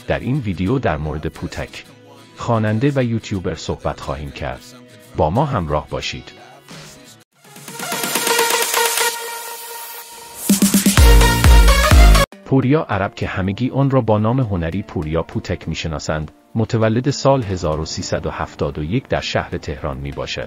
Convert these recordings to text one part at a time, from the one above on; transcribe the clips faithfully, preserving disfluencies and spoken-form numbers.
در این ویدیو در مورد پوتک، خواننده و یوتیوبر صحبت خواهیم کرد. با ما همراه باشید. پوریا عرب که همگی آن را با نام هنری پوریا پوتک میشناسند، متولد سال هزار و سیصد و هفتاد و یک در شهر تهران می باشد.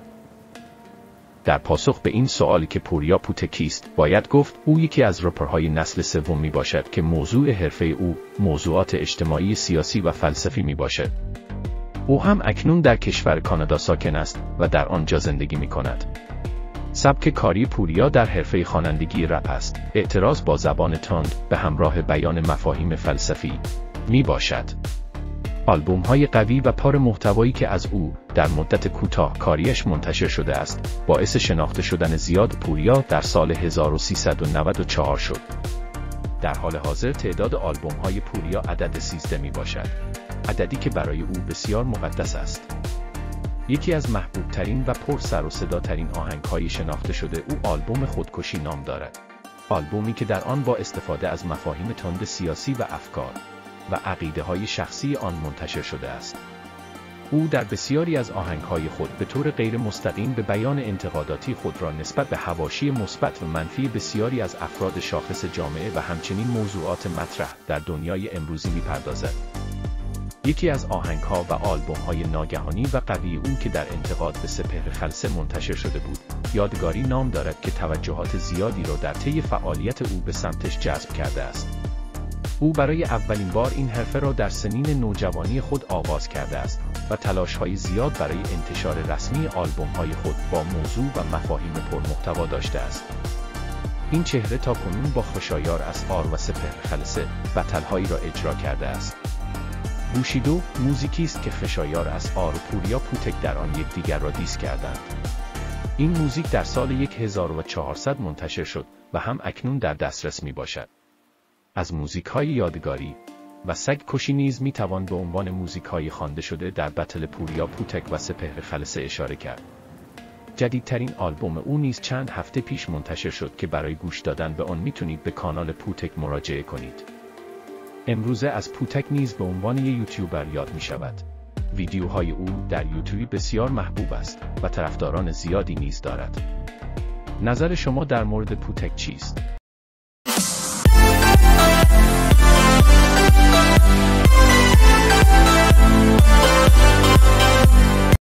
در پاسخ به این سوالی که پوریا پوتک کیست، باید گفت او یکی از رپرهای نسل سوم می باشد که موضوع حرفه او موضوعات اجتماعی، سیاسی و فلسفی می باشد. او هم اکنون در کشور کانادا ساکن است و در آنجا زندگی می کند. سبک کاری پوریا در حرفه خوانندگی رپ است، اعتراض با زبان تند به همراه بیان مفاهیم فلسفی می باشد. آلبوم های قوی و پر محتوایی که از او در مدت کوتاه کاریش منتشر شده است، باعث شناخته شدن زیاد پوریا در سال هزار و سیصد و نود و چهار شد. در حال حاضر تعداد آلبوم های پوریا عدد سیزده می باشد، عددی که برای او بسیار مقدس است. یکی از محبوب ترین و پر سر و صدا ترین آهنگ های شناخته شده او آلبوم خودکشی نام دارد. آلبومی که در آن با استفاده از مفاهیم تند سیاسی و افکار و عقیده های شخصی آن منتشر شده است. او در بسیاری از آهنگ های خود به طور غیر مستقیم به بیان انتقاداتی خود را نسبت به حواشی مثبت و منفی بسیاری از افراد شاخص جامعه و همچنین موضوعات مطرح در دنیای امروزی می‌پردازد. یکی از آهنگ‌ها و آلبوم‌های ناگهانی و قوی او که در انتقاد به سپهر خلسه منتشر شده بود، یادگاری نام دارد که توجهات زیادی را در طی فعالیت او به سمتش جذب کرده است. او برای اولین بار این حرفه را در سنین نوجوانی خود آغاز کرده است و تلاش‌های زیاد برای انتشار رسمی آلبوم‌های خود با موضوع و مفاهیم پرمحتوا داشته است. این چهره تاکنون با خوشایار اسعار و سپهر خلسه بتل‌هایی را اجرا کرده است. بوشیدو موزیکی است که خشایار اسعار و پوریا پوتک در آن یکدیگر را دیس کردند. این موزیک در سال هزار و چهارصد منتشر شد و هم اکنون در دسترس می باشد. از موزیک‌های یادگاری و سگ کشی نیز می توان به عنوان موزیک‌های خوانده شده در بتل پوریا پوتک و سپهر خلسه اشاره کرد. جدیدترین آلبوم او نیز چند هفته پیش منتشر شد که برای گوش دادن به آن میتونید به کانال پوتک مراجعه کنید. امروزه از پوتک نیز به عنوان یک یوتیوبر یاد می شود. ویدیوهای او در یوتیوب بسیار محبوب است و طرفداران زیادی نیز دارد. نظر شما در مورد پوتک چیست؟